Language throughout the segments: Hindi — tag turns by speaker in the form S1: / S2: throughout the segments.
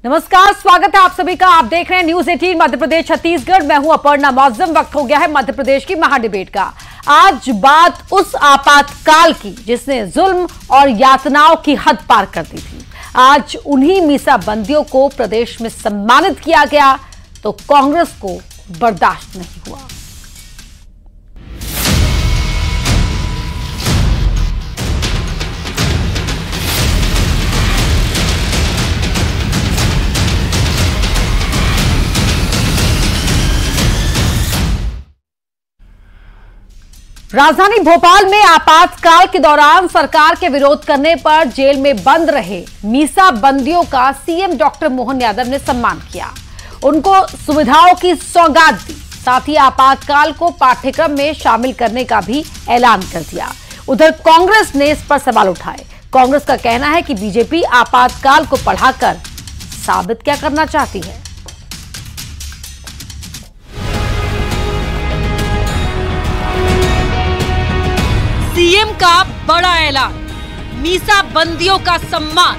S1: नमस्कार, स्वागत है आप सभी का। आप देख रहे हैं न्यूज 18 मध्य प्रदेश छत्तीसगढ़। मैं हूं अपर्णा मौजम। वक्त हो गया है मध्य प्रदेश की महाडिबेट का। आज बात उस आपातकाल की जिसने जुल्म और यातनाओं की हद पार कर दी थी। आज उन्हीं मीसाबंदियों को प्रदेश में सम्मानित किया गया तो कांग्रेस को बर्दाश्त नहीं हुआ। राजधानी भोपाल में आपातकाल के दौरान सरकार के विरोध करने पर जेल में बंद रहे मीसाबंदियों का सीएम डॉक्टर मोहन यादव ने सम्मान किया। उनको सुविधाओं की सौगात दी, साथ ही आपातकाल को पाठ्यक्रम में शामिल करने का भी ऐलान कर दिया। उधर कांग्रेस ने इस पर सवाल उठाए। कांग्रेस का कहना है कि बीजेपी आपातकाल को बढ़ाकर साबित क्या करना चाहती है। सीएम का बड़ा ऐलान, मीसाबंदियों का सम्मान।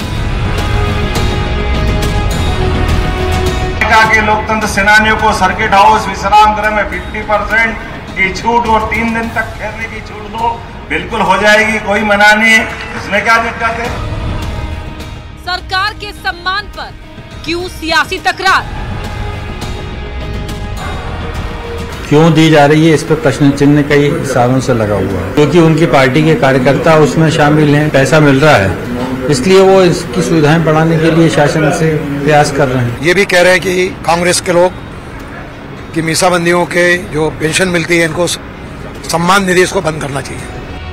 S2: के लोकतंत्र सेनानियों को सर्किट हाउस विश्राम गृह में 50% की छूट और 3 दिन तक ठहरने की छूट दो, बिल्कुल हो जाएगी, कोई मना नहीं है। इसमें क्या दिक्कत है?
S1: सरकार के सम्मान पर क्यों सियासी तकरार?
S3: क्यों दी जा रही है, इस पर प्रश्न चिन्ह कई सालों से लगा हुआ है, क्योंकि उनकी पार्टी के कार्यकर्ता उसमें शामिल हैं, पैसा मिल रहा है, इसलिए वो इसकी सुविधाएं बढ़ाने के लिए शासन से प्रयास कर रहे हैं।
S4: ये भी कह रहे हैं कि कांग्रेस के लोग कि मीसाबंदियों के जो पेंशन मिलती है इनको सम्मान निधि इसको बंद करना चाहिए।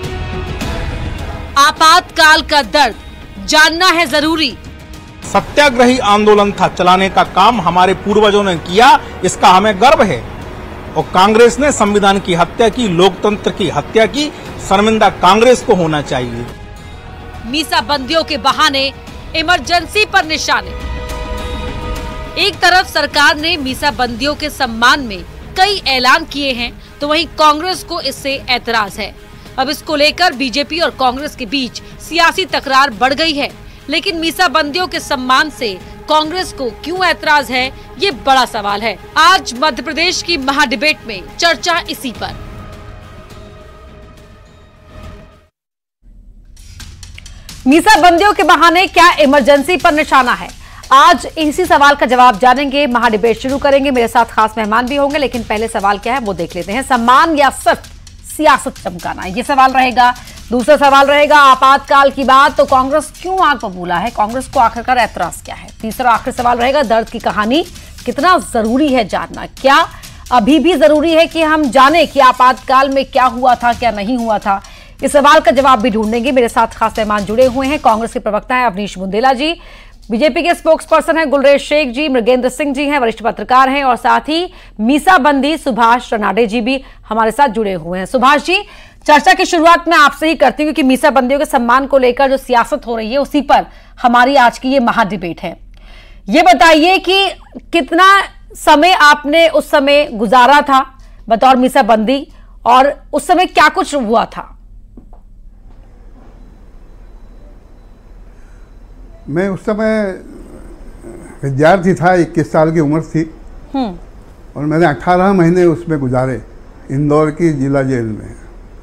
S1: आपातकाल का दर्द जानना है जरूरी।
S5: सत्याग्रही आंदोलन था, चलाने का काम हमारे पूर्वजों ने किया, इसका हमें गर्व है। और कांग्रेस ने संविधान की हत्या की, लोकतंत्र की हत्या की, शर्मिंदा कांग्रेस को होना चाहिए।
S1: मीसाबंदियों के बहाने इमरजेंसी पर निशाने। एक तरफ सरकार ने मीसाबंदियों के सम्मान में कई ऐलान किए हैं, तो वहीं कांग्रेस को इससे ऐतराज है। अब इसको लेकर बीजेपी और कांग्रेस के बीच सियासी तकरार बढ़ गई है। लेकिन मीसाबंदियों के सम्मान से कांग्रेस को क्यों ऐतराज है, ये बड़ा सवाल है। आज मध्य प्रदेश की महाडिबेट में चर्चा इसी पर। मीसाबंदियों के बहाने क्या इमरजेंसी पर निशाना है? आज इसी सवाल का जवाब जानेंगे। महाडिबेट शुरू करेंगे। मेरे साथ खास मेहमान भी होंगे, लेकिन पहले सवाल क्या है वो देख लेते हैं। सम्मान या सिर्फ सियासत चमकाना, ये सवाल रहेगा। दूसरा सवाल रहेगा आपातकाल की बात तो कांग्रेस क्यों आग बबूला है, कांग्रेस को आखिरकार ऐतराज क्या है। तीसरा आखिरी सवाल रहेगा दर्द की कहानी कितना जरूरी है जानना, क्या अभी भी जरूरी है कि हम जाने कि आपातकाल में क्या हुआ था क्या नहीं हुआ था। इस सवाल का जवाब भी ढूंढेंगे। मेरे साथ खास मेहमान जुड़े हुए हैं। कांग्रेस के प्रवक्ता है अवनीश बुंदेला जी, बीजेपी के स्पोक्स पर्सन है गुलरेज शेख जी, मृगेंद्र सिंह जी हैं, वरिष्ठ पत्रकार हैं, और साथ ही मीसाबंदी सुभाष रनाडे जी भी हमारे साथ जुड़े हुए हैं। सुभाष जी, चर्चा की शुरुआत मैं आपसे ही करती हूँ कि मीसाबंदियों के सम्मान को लेकर जो सियासत हो रही है उसी पर हमारी आज की ये महाडिबेट है। ये बताइए कि कितना समय आपने उस समय गुजारा था बतौर मीसाबंदी और उस समय क्या कुछ हुआ था?
S6: मैं उस समय विद्यार्थी था, 21 साल की उम्र थी और मैंने 18 महीने उसमें गुजारे इंदौर की जिला जेल में।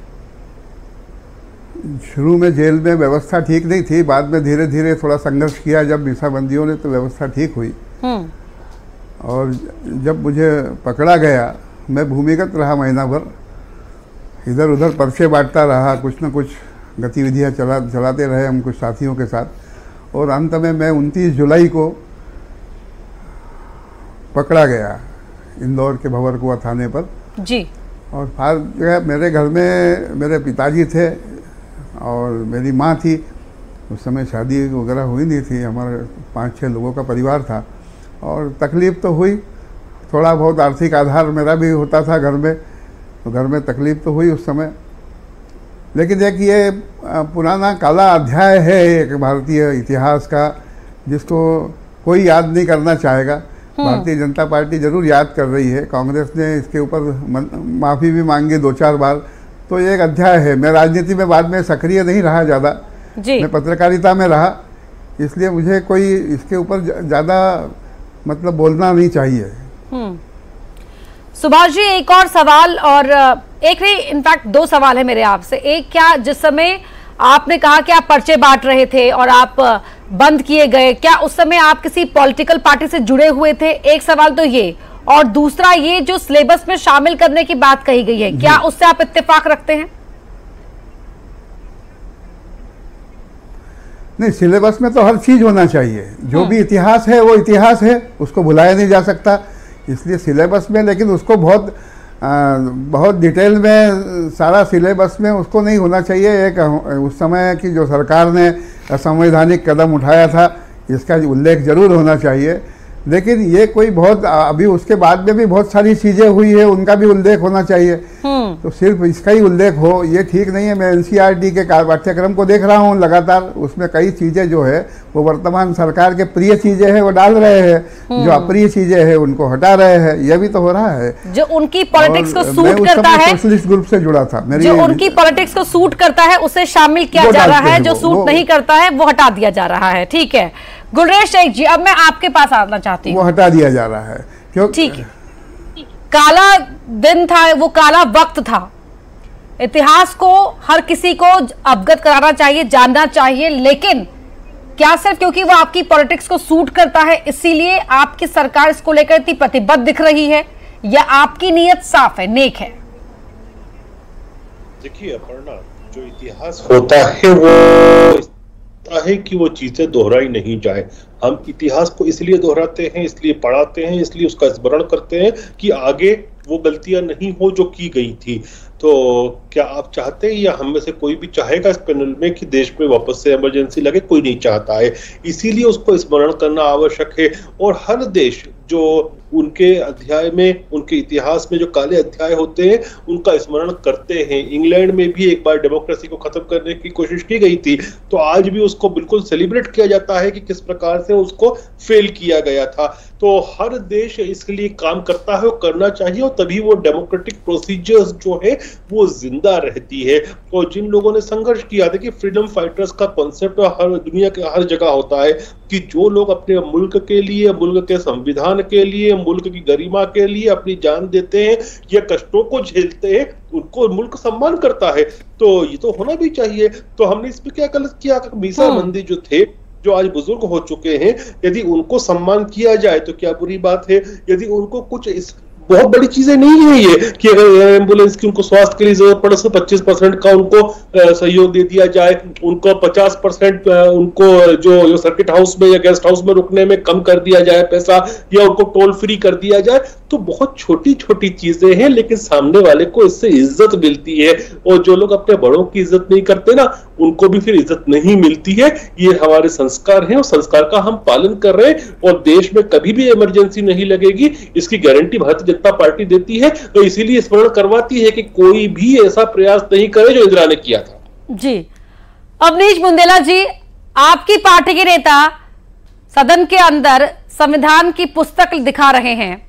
S6: शुरू में जेल में व्यवस्था ठीक नहीं थी, बाद में धीरे धीरे थोड़ा संघर्ष किया जब मीसाबंदियों ने तो व्यवस्था ठीक हुई। और जब मुझे पकड़ा गया मैं भूमिगत रहा महीना भर, इधर उधर पर्चे बांटता रहा, कुछ न कुछ गतिविधियां चलाते रहे हम कुछ साथियों के साथ। और अंत में मैं 29 जुलाई को पकड़ा गया इंदौर के भंवरकुआं थाने पर
S1: जी।
S6: और फिर मेरे घर में मेरे पिताजी थे और मेरी माँ थी। उस समय शादी वगैरह हुई नहीं थी, हमारे 5-6 लोगों का परिवार था। और तकलीफ़ तो हुई, थोड़ा बहुत आर्थिक आधार मेरा भी होता था घर में, तो घर में तकलीफ़ तो हुई उस समय। लेकिन एक ये पुराना काला अध्याय है एक भारतीय इतिहास का, जिसको कोई याद नहीं करना चाहेगा। भारतीय जनता पार्टी जरूर याद कर रही है, कांग्रेस ने इसके ऊपर माफ़ी भी मांगी 2-4 बार। तो ये एक अध्याय है। मैं राजनीति में बाद में सक्रिय नहीं रहा ज़्यादा, मैं पत्रकारिता में रहा। इसलिए मुझे कोई इसके ऊपर ज़्यादा मतलब बोलना नहीं चाहिए।
S1: सुभाष जी, एक और सवाल, और एक नहीं, इनफैक्ट दो सवाल है मेरे आपसे। एक, क्या जिस समय आपने कहा कि आप पर्चे बांट रहे थे और आप बंद किए गए, क्या उस समय आप किसी पॉलिटिकल पार्टी से जुड़े हुए थे? एक सवाल तो ये, और दूसरा ये जो सिलेबस में शामिल करने की बात कही गई है, क्या उससे आप इत्तेफाक रखते हैं?
S6: नहीं, सिलेबस में तो हर चीज होना चाहिए। जो भी इतिहास है वो इतिहास है, उसको भुलाया नहीं जा सकता, इसलिए सिलेबस में, लेकिन उसको बहुत डिटेल में सारा सिलेबस में उसको नहीं होना चाहिए। एक उस समय की जो सरकार ने असंवैधानिक कदम उठाया था, इसका उल्लेख जरूर होना चाहिए, लेकिन ये कोई बहुत अभी उसके बाद में भी बहुत सारी चीजें हुई है, उनका भी उल्लेख होना चाहिए। तो सिर्फ इसका ही उल्लेख हो ये ठीक नहीं है। मैं एनसीईआरटी के पाठ्यक्रम को देख रहा हूँ लगातार, उसमें कई चीजें जो है वो वर्तमान सरकार के प्रिय चीजें हैं वो डाल रहे हैं, जो अप्रिय चीजें हैं उनको हटा रहे हैं, ये भी तो हो रहा है।
S1: जो उनकी पॉलिटिक्स को सूट करता है,
S6: सोशलिस्ट ग्रुप से जुड़ा था,
S1: जो उनकी पॉलिटिक्स को सूट करता है उसे शामिल किया जा रहा है, जो सूट नहीं करता है वो हटा दिया जा रहा है। ठीक है गुलरेज शेख जी, अब मैं आपके पास आना चाहती हूँ।
S6: वो हटा दिया जा रहा है क्यों?
S1: ठीक है, काला दिन था, वो काला वक्त था, इतिहास को हर किसी को अवगत कराना चाहिए, जानना चाहिए, लेकिन क्या सिर्फ क्योंकि वो आपकी पॉलिटिक्स को सूट करता है इसीलिए आपकी सरकार इसको लेकर इतनी प्रतिबद्ध दिख रही है, या आपकी नीयत साफ है, नेक है?
S7: देखिए अपर्णा, जो इतिहास होता है वो है कि वो चीजें दोहराई नहीं जाए। हम इतिहास को इसलिए दोहराते हैं, इसलिए पढ़ाते हैं, इसलिए उसका स्मरण करते हैं कि आगे वो गलतियां नहीं हो जो की गई थी। तो क्या आप चाहते हैं, या हम में से कोई भी चाहेगा इस पैनल में कि देश में वापस से इमरजेंसी लगे? कोई नहीं चाहता है, इसीलिए उसको स्मरण करना आवश्यक है। और हर देश जो उनके अध्याय में, उनके इतिहास में जो काले अध्याय होते हैं उनका स्मरण करते हैं। इंग्लैंड में भी एक बार डेमोक्रेसी को खत्म करने की कोशिश की गई थी, तो आज भी उसको बिल्कुल सेलिब्रेट किया जाता है कि किस प्रकार से उसको फेल किया गया था। तो हर देश इसके लिए काम करता है, वो करना चाहिए, और तभी वो डेमोक्रेटिक प्रोसीजर्स जो है वो जिंदा रहती है। और जिन लोगों ने संघर्ष किया, देखिए फ्रीडम फाइटर्स का कॉन्सेप्ट हर दुनिया के हर जगह होता है कि जो लोग अपने मुल्क के लिए, मुल्क के संविधान के लिए, मुल्क की गरिमा के लिए अपनी जान देते हैं या कष्टों को झेलते हैं, उनको मुल्क सम्मान करता है। तो ये तो होना भी चाहिए। तो हमने इसमें क्या गलत किया? मीसा बंदी जो थे, जो आज बुजुर्ग हो चुके हैं, यदि उनको सम्मान किया जाए तो क्या बुरी बात है? यदि उनको कुछ इस बहुत बड़ी चीजें नहीं है ये कि अगर एयर एम्बुलेंस की उनको स्वास्थ्य के लिए जरूरत पड़े तो 25% का उनको सहयोग दे दिया जाए, उनको 50% उनको जो सर्किट हाउस में या गेस्ट हाउस में रुकने में कम कर दिया जाए पैसा, या उनको टोल फ्री कर दिया जाए। तो बहुत छोटी छोटी चीजें हैं, लेकिन सामने वाले को इससे इज्जत मिलती है। और जो लोग अपने बड़ों की इज्जत नहीं करते ना, उनको भी फिर इज्जत नहीं मिलती है। ये हमारे संस्कार हैं और संस्कार का हम पालन कर रहे हैं। और देश में कभी भी इमरजेंसी नहीं लगेगी, इसकी गारंटी भारतीय जनता पार्टी देती है। तो इसीलिए स्मरण करवाती है कि कोई भी ऐसा प्रयास नहीं करे जो इंदिरा ने किया था।
S1: जी, अवनीश बुंदेला जी, आपकी पार्टी के नेता सदन के अंदर संविधान की पुस्तक दिखा रहे हैं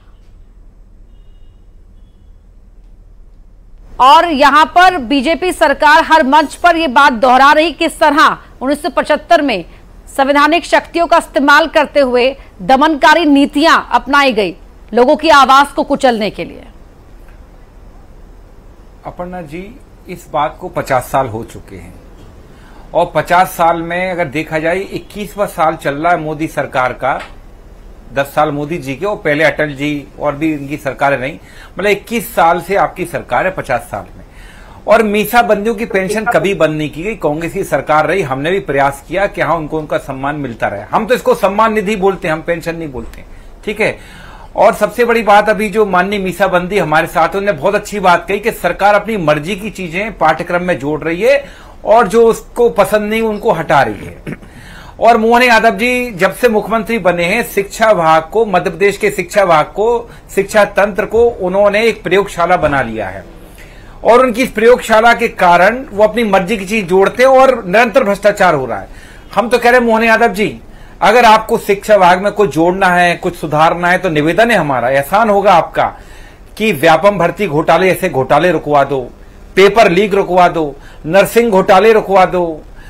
S1: और यहां पर बीजेपी सरकार हर मंच पर यह बात दोहरा रही किस तरह 1975 में संवैधानिक शक्तियों का इस्तेमाल करते हुए दमनकारी नीतियां अपनाई गई लोगों की आवाज को कुचलने के लिए।
S8: अपर्णा जी, इस बात को 50 साल हो चुके हैं और 50 साल में अगर देखा जाए 21वां साल चल रहा है मोदी सरकार का। 10 साल मोदी जी के और पहले अटल जी और भी इनकी सरकारें रही, मतलब 21 साल से आपकी सरकार है 50 साल में। और मीसा बंदियों की पेंशन कभी बंद नहीं की गई, कांग्रेस की सरकार रही, हमने भी प्रयास किया कि हाँ उनको उनका सम्मान मिलता रहे। हम तो इसको सम्मान निधि बोलते हैं, हम पेंशन नहीं बोलते, ठीक है। और सबसे बड़ी बात, अभी जो माननीय मीसा बंदी हमारे साथ, उन्होंने बहुत अच्छी बात कही कि सरकार अपनी मर्जी की चीजें पाठ्यक्रम में जोड़ रही है और जो उसको पसंद नहीं उनको हटा रही है। और मोहन यादव जी जब से मुख्यमंत्री बने हैं, शिक्षा विभाग को, मध्य प्रदेश के शिक्षा विभाग को, शिक्षा तंत्र को उन्होंने एक प्रयोगशाला बना लिया है। और उनकी इस प्रयोगशाला के कारण वो अपनी मर्जी की चीज जोड़ते हैं और निरंतर भ्रष्टाचार हो रहा है। हम तो कह रहे हैं मोहन यादव जी, अगर आपको शिक्षा विभाग में कुछ जोड़ना है, कुछ सुधारना है, तो निवेदन है हमारा, एहसान होगा आपका कि व्यापम भर्ती घोटाले ऐसे घोटाले रुकवा दो, पेपर लीक रुकवा दो, नर्सिंग घोटाले रुकवा दो,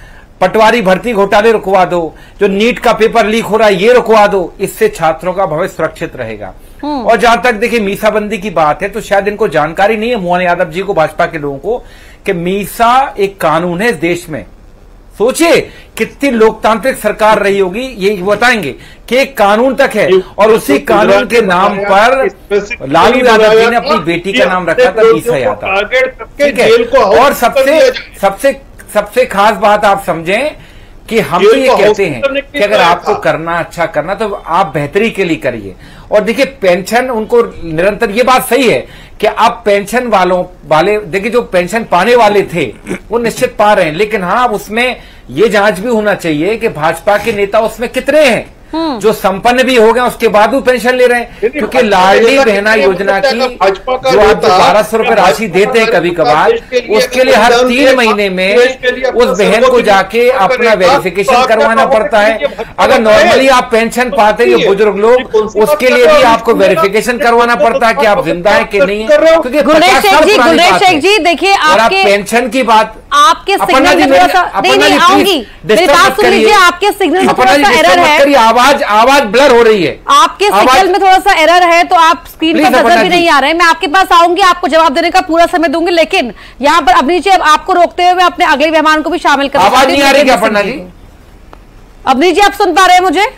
S8: पटवारी भर्ती घोटाले रुकवा दो, जो नीट का पेपर लीक हो रहा है ये रुकवा दो, इससे छात्रों का भविष्य सुरक्षित रहेगा। और जहां तक देखिए मीसाबंदी की बात है, तो शायद इनको जानकारी नहीं है, मोहन यादव जी को, भाजपा के लोगों को, कि मीसा एक कानून है इस देश में। सोचिए कितनी लोकतांत्रिक सरकार रही होगी, ये बताएंगे कि एक कानून तक है, और उसी कानून के नाम पर लालू यादव जी ने अपनी बेटी का नाम रखा था मीसा यादव, ठीक है। और सबसे खास बात आप समझें कि हम तो ये कहते हैं कि अगर आपको करना अच्छा करना तो आप बेहतरी के लिए करिए। और देखिए पेंशन उनको निरंतर, ये बात सही है कि आप पेंशन वाले देखिए, जो पेंशन पाने वाले थे वो निश्चित पा रहे हैं, लेकिन हाँ उसमें ये जांच भी होना चाहिए कि भाजपा के नेता उसमें कितने हैं जो संपन्न भी हो गए उसके बाद भी पेंशन ले रहे हैं। क्योंकि लाडली बहना योजना की जो आप 1200 रुपए राशि देते हैं कभी कभार, उसके लिए हर 3 महीने में उस बहन को जाके अपना वेरिफिकेशन करवाना पड़ता है। अगर नॉर्मली आप पेंशन पाते हैं बुजुर्ग लोग, उसके लिए भी आपको वेरिफिकेशन करवाना पड़ता है कि आप जिंदा है कि नहीं है। क्योंकि
S1: गुलेश शेख जी देखिए, आपके
S8: पेंशन की बात
S1: आपके सिग्नल में थोड़ा सा नहीं आऊंगी, मेरी बात सुन लीजिए, आपके सिग्नल में थोड़ा सा एरर है,
S8: आवाज ब्लर हो रही है,
S1: आपके सिग्नल में थोड़ा सा एरर है, तो आप स्क्रीन पर नजर भी नहीं आ रहे हैं। मैं आपके पास आऊंगी, आपको जवाब देने का पूरा समय दूंगी, लेकिन यहाँ पर अवनीश जी आपको रोकते हुए मैं अपने अगले मेहमान को भी शामिल कर,
S8: आवाज नहीं आ रही क्या पन्ना जी?
S1: अवनीश जी आप सुन पा रहे हैं मुझे?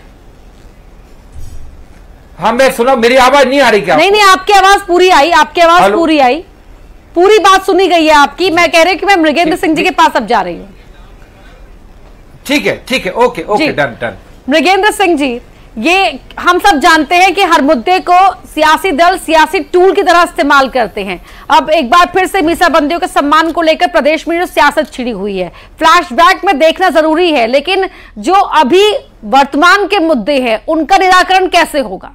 S8: हाँ मैं सुना, मेरी आवाज नहीं आ रही क्या?
S1: नहीं, आपकी आवाज पूरी आई, आपकी आवाज पूरी आई, पूरी बात सुनी गई है आपकी। मैं कह रही हूँ कि मैं मृगेंद्र सिंह जी के पास अब जा रही हूँ।
S8: ठीक है, ओके डन।
S1: मृगेंद्र सिंह जी, ये हम सब जानते हैं कि हर मुद्दे को सियासी दल सियासी टूल की तरह इस्तेमाल करते हैं। अब एक बार फिर से मीसाबंदियों के सम्मान को लेकर प्रदेश में जो सियासत छिड़ी हुई है, फ्लैशबैक में देखना जरूरी है, लेकिन जो अभी वर्तमान के मुद्दे हैं उनका निराकरण कैसे होगा?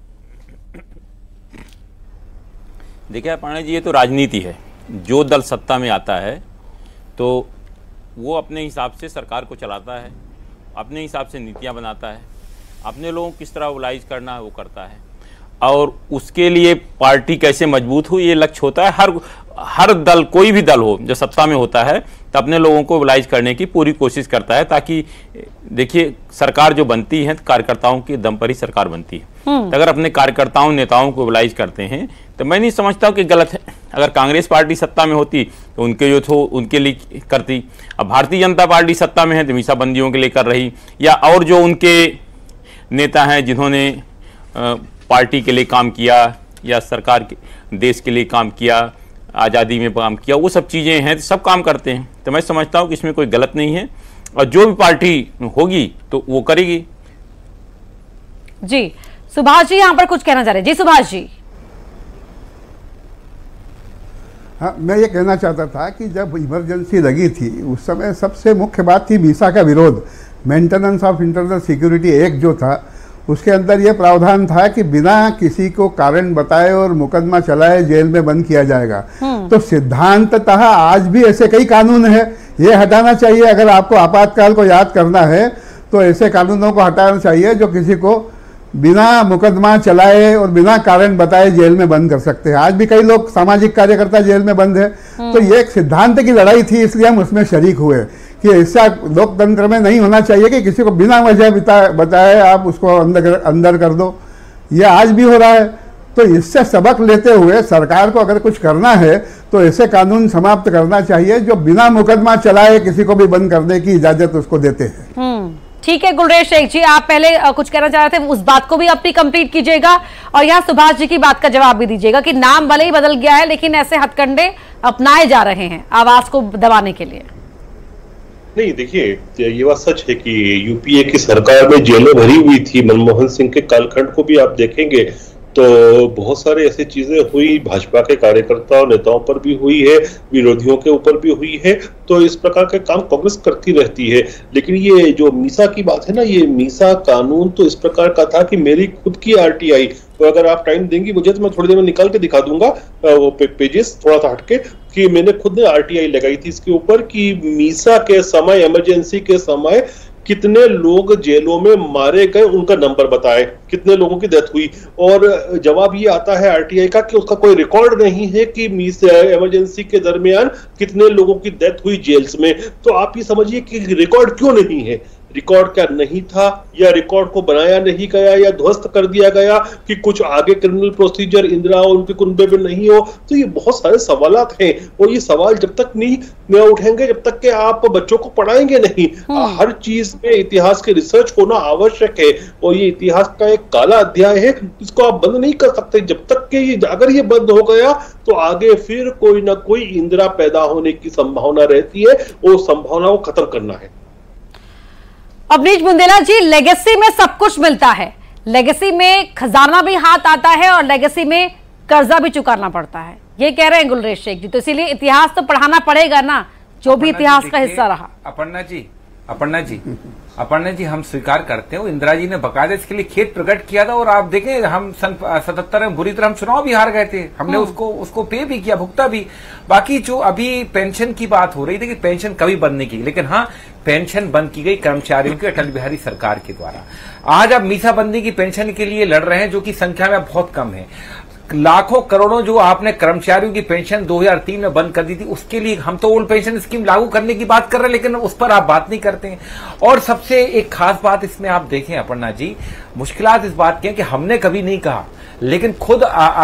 S9: देखिए पांडे जी, ये तो राजनीति है। जो दल सत्ता में आता है तो वो अपने हिसाब से सरकार को चलाता है, अपने हिसाब से नीतियां बनाता है, अपने लोगों को किस तरह मोबिलाइज करना है वो करता है, और उसके लिए पार्टी कैसे मजबूत हो ये लक्ष्य होता है। हर दल, कोई भी दल हो जो सत्ता में होता है तो अपने लोगों को मोबिलाइज करने की पूरी कोशिश करता है, ताकि देखिए सरकार जो बनती है कार्यकर्ताओं के दम पर ही सरकार बनती है। तो अगर अपने कार्यकर्ताओं नेताओं को मोबिलाइज करते हैं तो मैं नहीं समझता कि गलत है। अगर कांग्रेस पार्टी सत्ता में होती तो उनके जो थो उनके लिए करती। अब भारतीय जनता पार्टी सत्ता में है तो मीसाबंदियों के लिए कर रही, या और जो उनके नेता हैं जिन्होंने पार्टी के लिए काम किया या सरकार के देश के लिए काम किया, आज़ादी में काम किया, वो सब चीज़ें हैं, सब काम करते हैं। तो मैं समझता हूँ कि इसमें कोई गलत नहीं है, और जो भी पार्टी होगी तो वो करेगी।
S1: जी सुभाष जी यहाँ पर कुछ कहना चाह रहे हैं। जी सुभाष जी।
S6: हाँ, मैं ये कहना चाहता था कि जब इमरजेंसी लगी थी उस समय सबसे मुख्य बात थी मीसा का विरोध। Maintenance of internal security act जो था उसके अंदर ये प्रावधान था कि बिना किसी को कारण बताए और मुकदमा चलाए जेल में बंद किया जाएगा। तो सिद्धांततः आज भी ऐसे कई कानून है, ये हटाना चाहिए। अगर आपको आपातकाल को याद करना है तो ऐसे कानूनों को हटाना चाहिए जो किसी को बिना मुकदमा चलाए और बिना कारण बताए जेल में बंद कर सकते हैं। आज भी कई लोग सामाजिक कार्यकर्ता जेल में बंद है। तो ये एक सिद्धांत की लड़ाई थी, इसलिए हम उसमें शरीक हुए कि ऐसा लोकतंत्र में नहीं होना चाहिए कि किसी को बिना वजह बताए आप उसको अंदर कर दो। ये आज भी हो रहा है। तो इससे सबक लेते हुए सरकार को अगर कुछ करना है तो ऐसे कानून समाप्त करना चाहिए जो बिना मुकदमा चलाए किसी को भी बंद करने की इजाजत उसको देते हैं।
S1: ठीक है गुलरेज शेख जी, आप पहले कुछ कहना चाह रहे थे, उस बात को भी अपनी कंप्लीट कीजिएगा और यहाँ सुभाष जी की बात का जवाब भी दीजिएगा कि नाम भले ही बदल गया है लेकिन ऐसे हथकंडे अपनाए जा रहे हैं आवाज को दबाने के लिए।
S7: नहीं, देखिए ये बात सच है कि यूपीए की सरकार में जेलें भरी हुई थी। मनमोहन सिंह के कालखंड को भी आप देखेंगे तो बहुत सारे ऐसी चीजें हुई, भाजपा के कार्यकर्ताओं नेताओं पर भी हुई है, विरोधियों के ऊपर भी हुई है। तो इस प्रकार के काम कांग्रेस करती रहती है। लेकिन ये जो मीसा की बात है ना, ये मीसा कानून तो इस प्रकार का था कि मेरी खुद की आरटीआई, तो अगर आप टाइम देंगी मुझे तो मैं थोड़ी देर में निकाल के दिखा दूंगा वो पेजेस थोड़ा सा हटके, कि मैंने खुद ने आरटीआई लगाई थी इसके ऊपर कि मीसा के समय, इमरजेंसी के समय कितने लोग जेलों में मारे गए उनका नंबर बताए, कितने लोगों की डेथ हुई। और जवाब ये आता है आरटीआई का कि उसका कोई रिकॉर्ड नहीं है कि इमरजेंसी के दरमियान कितने लोगों की डेथ हुई जेल्स में। तो आप ये समझिए कि रिकॉर्ड क्यों नहीं है, रिकॉर्ड क्या नहीं था, या रिकॉर्ड को बनाया नहीं गया, या ध्वस्त कर दिया गया कि कुछ आगे क्रिमिनल प्रोसीजर इंदिरा और उनके कुनबे में नहीं हो। तो ये बहुत सारे सवालात हैं और ये सवाल जब तक नहीं उठेंगे जब तक कि आप बच्चों को पढ़ाएंगे नहीं। हर चीज में इतिहास के रिसर्च होना आवश्यक है और ये इतिहास का एक काला अध्याय है, इसको आप बंद नहीं कर सकते। जब तक कि अगर ये बंद हो गया तो आगे फिर कोई ना कोई इंदिरा पैदा होने की संभावना रहती है और संभावना को खत्म करना है।
S1: अवनीश बुंदेला जी, लेगेसी में सब कुछ मिलता है, लेगेसी में खजाना भी हाथ आता है और लेगेसी में कर्जा भी चुकाना पड़ता है, ये कह रहे हैं गुलरेज शेख जी। तो इसीलिए इतिहास तो पढ़ाना पड़ेगा ना, जो भी इतिहास का हिस्सा रहा।
S8: अपर्णा जी हम स्वीकार करते हो, इंदिरा जी ने बकायदा इसके लिए खेद प्रकट किया था और आप देखें हम सन 77 में बुरी तरह हम चुनाव भी हार गए थे, हमने उसको पे भी किया, भुगता भी। बाकी जो अभी पेंशन की बात हो रही थी कि पेंशन कभी बंद नहीं की, लेकिन हाँ पेंशन बंद की गई कर्मचारियों की अटल बिहारी सरकार के द्वारा। आज अब मीसाबंदी की पेंशन के लिए लड़ रहे हैं, जो कि संख्या में बहुत कम है। लाखों करोड़ों जो आपने कर्मचारियों की पेंशन 2003 में बंद कर दी थी, उसके लिए हम तो ओल्ड पेंशन स्कीम लागू करने की बात कर रहे हैं, लेकिन उस पर आप बात नहीं करते हैं। और सबसे एक खास बात इसमें आप देखें अपर्णा जी, मुश्किलात इस बात की है कि हमने कभी नहीं कहा, लेकिन खुद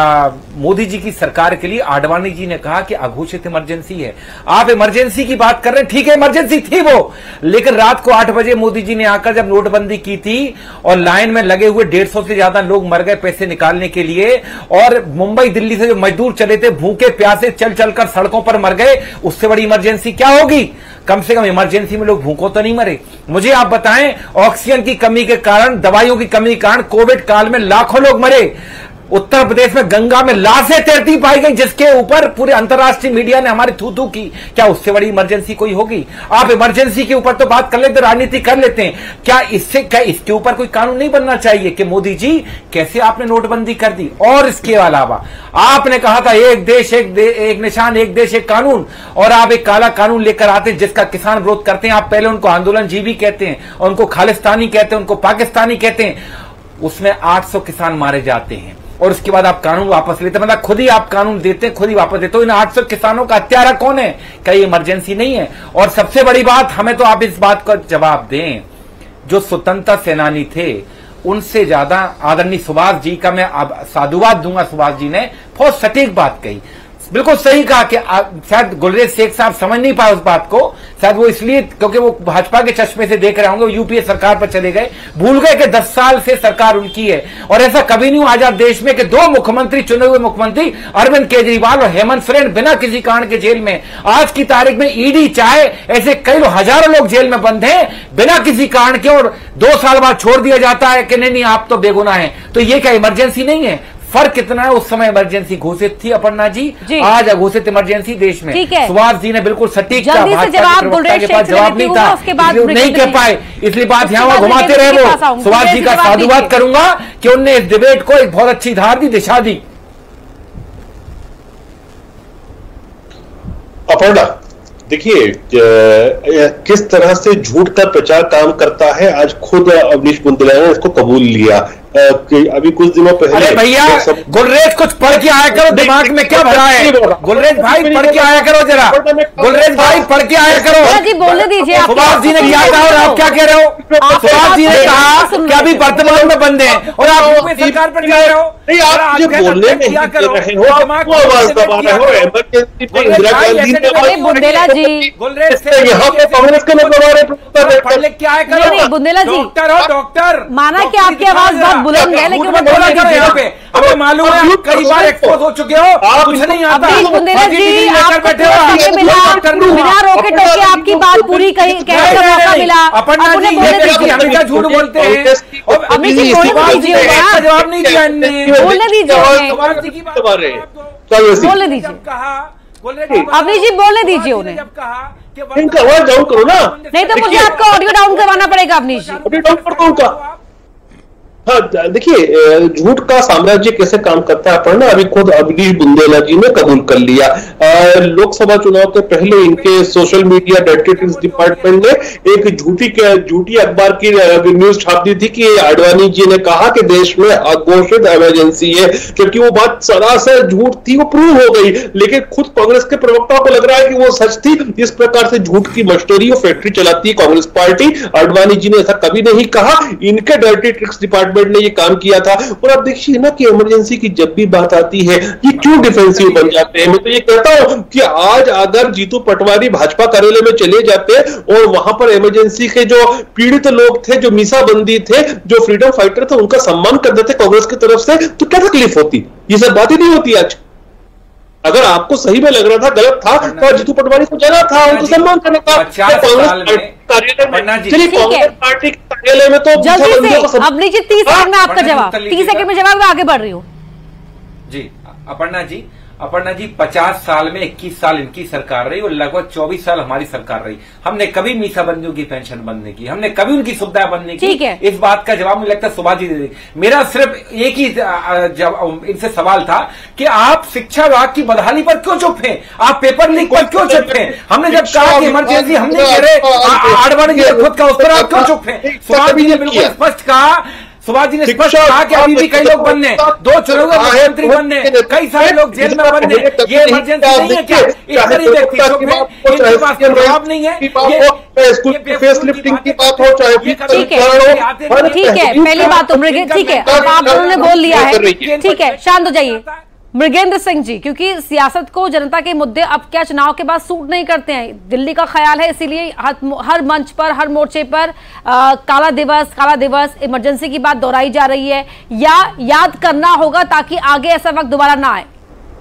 S8: मोदी जी की सरकार के लिए आडवाणी जी ने कहा कि अघोषित इमरजेंसी है। आप इमरजेंसी की बात कर रहे हैं, ठीक है इमरजेंसी थी वो, लेकिन रात को 8 बजे मोदी जी ने आकर जब नोटबंदी की थी और लाइन में लगे हुए 150 से ज्यादा लोग मर गए पैसे निकालने के लिए, और मुंबई दिल्ली से जो मजदूर चले थे भूखे प्यासे चल चलकर सड़कों पर मर गए, उससे बड़ी इमरजेंसी क्या होगी? कम से कम इमरजेंसी में लोग भूखों तो नहीं मरे। मुझे आप बताएं, ऑक्सीजन की कमी के कारण, दवाइयों की कमी के कारण कोविड काल में लाखों लोग मरे। उत्तर प्रदेश में गंगा में लाशें तैरती पाई गई, जिसके ऊपर पूरे अंतर्राष्ट्रीय मीडिया ने हमारी थू थू की। क्या उससे बड़ी इमरजेंसी कोई होगी? आप इमरजेंसी के ऊपर तो बात कर लेते, राजनीति कर लेते हैं, क्या इसके ऊपर कोई कानून नहीं बनना चाहिए कि मोदी जी कैसे आपने नोटबंदी कर दी? और इसके अलावा आपने कहा था एक देश एक निशान, एक देश एक कानून, और आप एक काला कानून लेकर आते हैं जिसका किसान विरोध करते हैं। आप पहले उनको आंदोलन जीवी कहते हैं, और उनको खालिस्तानी कहते हैं, उनको पाकिस्तानी कहते हैं। उसमें 800 किसान मारे जाते हैं और उसके बाद आप कानून वापस लेते, मतलब खुद ही आप कानून देते हैं, खुद ही वापस देते हो। इन 800 किसानों का हत्यारा कौन है? कहीं इमरजेंसी नहीं है? और सबसे बड़ी बात, हमें तो आप इस बात का जवाब दें, जो स्वतंत्रता सेनानी थे उनसे ज्यादा आदरणीय सुभाष जी का मैं अब साधुवाद दूंगा। सुभाष जी ने बहुत सटीक बात कही, बिल्कुल सही कहा कि शायद गुलरेज शेख साहब समझ नहीं पाए उस बात को, शायद वो इसलिए क्योंकि वो भाजपा के चश्मे से देख रहे होंगे, यूपीए सरकार पर चले गए, भूल गए कि 10 साल से सरकार उनकी है। और ऐसा कभी नहीं हुआ आजाद देश में कि 2 मुख्यमंत्री, चुने हुए मुख्यमंत्री अरविंद केजरीवाल और हेमंत सोरेन बिना किसी कारण के जेल में। आज की तारीख में ईडी चाहे ऐसे कई हजारों लोग जेल में बंद हैं बिना किसी कारण के, और 2 साल बाद छोड़ दिया जाता है कि नहीं आप तो बेगुनाह हैं। तो ये क्या इमरजेंसी नहीं है? फर्क कितना है, उस समय इमरजेंसी घोषित थी अपर्णा जी, आज अघोषित इमरजेंसी देश में। सुभाष जी ने बिल्कुल सटीक कहा, भाजपा के प्रवक्ता के पास जवाब नहीं था, इसलिए नहीं कह पाए, इसलिए बात यहाँ घुमाते रहे। वो सुभाष जी का साधुवाद करूंगा कि उनने इस डिबेट को एक बहुत अच्छी धार दी, दिशा दी।
S7: अपर्णा देखिए किस तरह से झूठ का प्रचार काम करता है, आज खुद अवनीश बुंदेला ने इसको कबूल लिया। कि अभी कुछ दिनों पहले,
S8: अरे भैया गुलरेज कुछ पढ़ के आया करो, दिमाग में क्या भरा है? गुलरेज भाई पढ़ के आया करो जरा, गुलरेज भाई पढ़ के आया करो।
S1: जी बोलने दीजिए।
S8: सुभाष जी ने क्या कहा और आप क्या कह रहे हो? सुभाष जी ने कहा कि अभी वर्तमान में बंद है और आप यूपी सरकार पर जा रहे हो।
S7: नहीं, आप मुझे बोलने नहीं दे रहे हो, आपको आवाज दबा रहे हो। इमरजेंसी पे इंदिरा गांधी ने,
S1: बुंदेला जी
S8: गुलरेज
S7: यहाँ पे कांग्रेस के लोग दबा रहे,
S8: पढ़ लिख के आया करो।
S1: नहीं बुंदेला जी,
S8: डॉक्टर हो डॉक्टर,
S1: माना कि आपकी आवाज बहुत बुलंद है, लेकिन वो
S8: बोला करो यहाँ पे। हमें मालूम है आप कई बार एक्सपोज हो चुके हो, कुछ नहीं आता।
S1: बुंदेला जी आपको बिना रोके टोके आपकी बात पूरी कहने का मौका मिला।
S8: अपर्णा जी हमेशा झूठ बोलते हैं,
S1: अभी जी बोलने दीजिए,
S8: जवाब नहीं दिया,
S1: बोलने दीजिए, बोलने दीजिए, अभी जी बोलने दीजिए उन्हें।
S7: इनका आवाज डाउन करो ना,
S1: नहीं तो मुझे आपका ऑडियो डाउन करवाना पड़ेगा। अवनीश जी
S7: ऑडियो डाउन कर दो उनका। हाँ देखिए, झूठ का साम्राज्य कैसे काम करता है अपन ना अभी खुद अवनीश बुंदेला जी ने कबूल कर लिया। लोकसभा चुनाव के पहले इनके social media dirty tricks department ने एक झूठी अखबार की न्यूज छाप दी थी कि आडवाणी जी ने कहा कि देश में अघोषित इमरजेंसी है, क्योंकि वो बात सरासर झूठ थी, वो प्रूव हो गई। लेकिन खुद कांग्रेस के प्रवक्ताओं को लग रहा है कि वो सच थी। इस प्रकार से झूठ की मशीनरी और फैक्ट्री चलाती है कांग्रेस पार्टी। आडवाणी जी ने ऐसा कभी नहीं कहा, इनके डर्टी ट्रिक्स डिपार्टमेंट ने ये काम किया था। और आप देखिए ना कि इमरजेंसी की जब भी बात आती है ये क्यों डिफेंसिव बन जाते हैं। मैं तो ये कहता हूं कि आज अगर जीतू पटवारी भाजपा कार्यालय में चले जाते और वहां पर इमरजेंसी के जो पीड़ित लोग थे, जो मीसाबंदी थे, जो फ्रीडम फाइटर थे, उनका सम्मान कर देते कांग्रेस की तरफ से, तो क्या तकलीफ होती? ये सब बातें नहीं होती आज। अगर आपको सही में लग रहा था गलत था तो जीतू पटवारी को जाना था, उनको सम्मान करना था। कांग्रेस पार्टी कार्यालय में तो
S1: जल्दी से अवनी जी 30 सेकंड में आपका जवाब, 30 सेकंड में जवाब, मैं आगे बढ़ रही हूँ
S8: जी। अपर्णा जी 50 साल में 21 साल इनकी सरकार रही और लगभग 24 साल हमारी सरकार रही। हमने कभी मीसाबंदियों की पेंशन बंद नहीं की, हमने कभी उनकी सुविधाएं बंद नहीं की। इस बात का जवाब मुझे लगता है सुभाष जी दे देंगे। मेरा सिर्फ एक ही इनसे सवाल था कि आप शिक्षा विभाग की बदहाली पर क्यों चुप हैं, आप पेपर लीक पर क्यों चुप हैं? हमने जब कहा कि इमरजेंसी हमने कह रहे आडवाणी जी खुद का, उस पर आप क्यों चुप हैं? सुभाष जी ने बिल्कुल स्पष्ट कहा, सुभाष जी ने स्पष्ट कहा कि अभी भी कई लोग बनने, 2 चुनाव में मुख्यमंत्री बनने, कई सारे लोग जेल में बनने, ये इमरजेंसी नहीं है क्या? इस गरीब व्यक्ति इनके पास जवाब नहीं है।
S7: फेसलिफ्टिंग की बात हो चाहे,
S1: ठीक है, पहली बात तो मृगेंद्र, ठीक है, अब आप लोगों ने बोल लिया है, ठीक है, शांत हो जाइए। मृगेंद्र सिंह जी, क्योंकि सियासत को जनता के मुद्दे अब क्या चुनाव के बाद सूट नहीं करते हैं, दिल्ली का ख्याल है, इसीलिए हर मंच पर, हर मोर्चे पर काला दिवस इमरजेंसी की बात दोहराई जा रही है, या याद करना होगा ताकि आगे ऐसा वक्त दोबारा ना आए?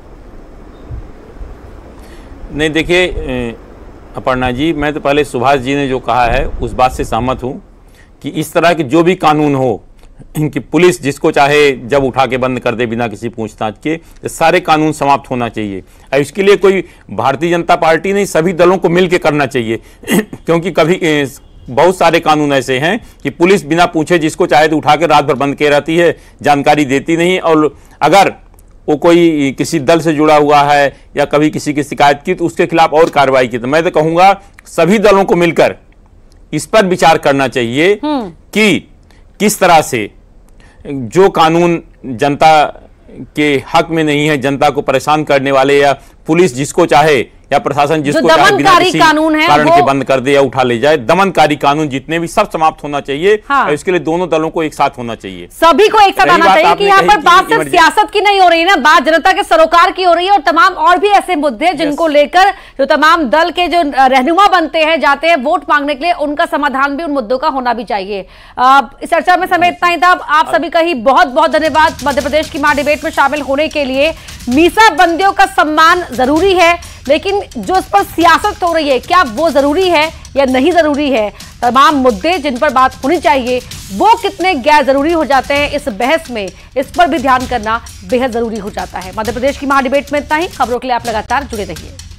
S9: नहीं देखिए अपर्णा जी, मैं तो पहले सुभाष जी ने जो कहा है उस बात से सहमत हूं कि इस तरह के जो भी कानून हो, इनकी पुलिस जिसको चाहे जब उठा के बंद कर दे बिना किसी पूछताछ के, सारे कानून समाप्त होना चाहिए। और इसके लिए कोई भारतीय जनता पार्टी नहीं, सभी दलों को मिलकर करना चाहिए क्योंकि कभी बहुत सारे कानून ऐसे हैं कि पुलिस बिना पूछे जिसको चाहे तो उठा के रात भर बंद के रहती है, जानकारी देती नहीं, और अगर वो कोई किसी दल से जुड़ा हुआ है या कभी किसी की शिकायत की तो उसके खिलाफ और कार्रवाई की। तो मैं तो कहूंगा सभी दलों को मिलकर इस पर विचार करना चाहिए कि किस तरह से जो कानून जनता के हक में नहीं है, जनता को परेशान करने वाले, या पुलिस जिसको चाहे या प्रशासन जिसको चाहे बिना किसी कारण के बंद कर दे या उठा ले जाए, दमनकारी कानून जितने भी सब समाप्त होना चाहिए। हाँ। और इसके लिए दोनों दलों को एक साथ होना चाहिए,
S1: सभी को एक साथ आना चाहिए कि यहाँ पर बात सिर्फ सियासत की नहीं हो रही है ना, बात जनता के सरोकार की हो रही है, और तमाम और भी ऐसे मुद्दे जिनको लेकर जो तमाम दल के जो रहनुमा बनते हैं, जाते हैं वोट मांगने के लिए, उनका समाधान भी उन मुद्दों का होना भी चाहिए। इस चर्चा में समय इतना ही था। आप सभी का ही बहुत बहुत धन्यवाद मध्य प्रदेश की महाडिबेट में शामिल होने के लिए। मीसाबंदियों का सम्मान जरूरी है, लेकिन जो इस पर सियासत हो रही है क्या वो जरूरी है या नहीं जरूरी है? तमाम मुद्दे जिन पर बात होनी चाहिए वो कितने गैर जरूरी हो जाते हैं इस बहस में, इस पर भी ध्यान करना बेहद जरूरी हो जाता है। मध्य प्रदेश की महाडिबेट में इतना ही। खबरों के लिए आप लगातार जुड़े रहिए।